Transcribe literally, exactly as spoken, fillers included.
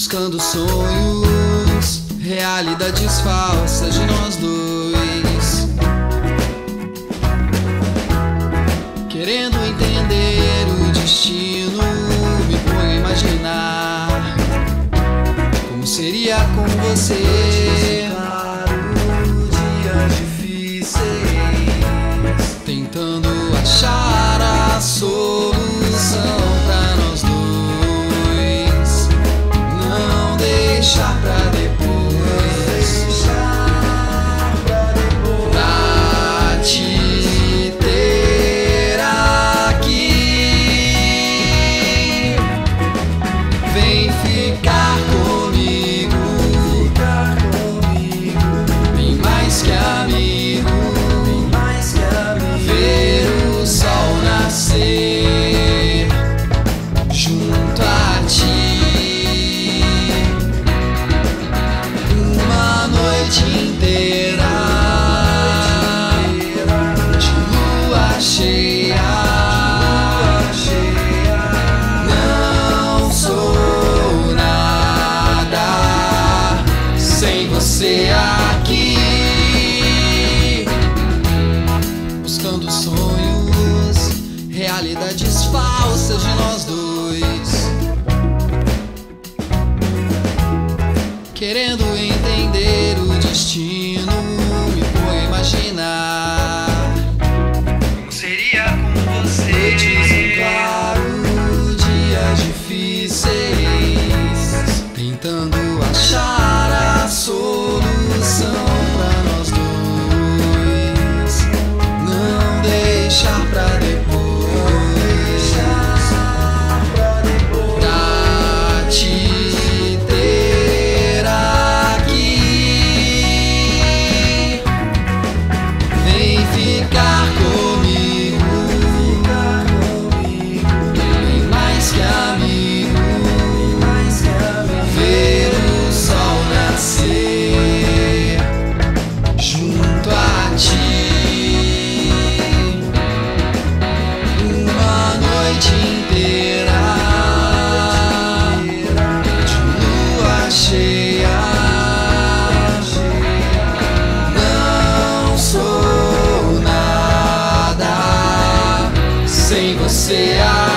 Buscando sonhos, realidades falsas de nós dois, querendo entender o destino, me ponho a imaginar como seria com você. Claro, dias difíceis, tentando achar a solução pra nós dois, não deixar pra depois, pra te ter aqui. Vem ficar comigo, bem mais que amigo, ver o sol nascer junto a ti, uma noite inteira de lua cheia. Não sou nada sem você aqui. Buscando sonhos, realidades falsas de nós dois, querendo entender o destino, me põe a imaginar como seria com você. noites em claro, dias difíceis, tentando achar a solução pra nós dois, não deixar pra depois, pra te ter aqui. Vem ficar comigo, bem mais que amigo, ver o sol nascer junto a ti, uma noite inteira de lua cheia. Não sou nada sem você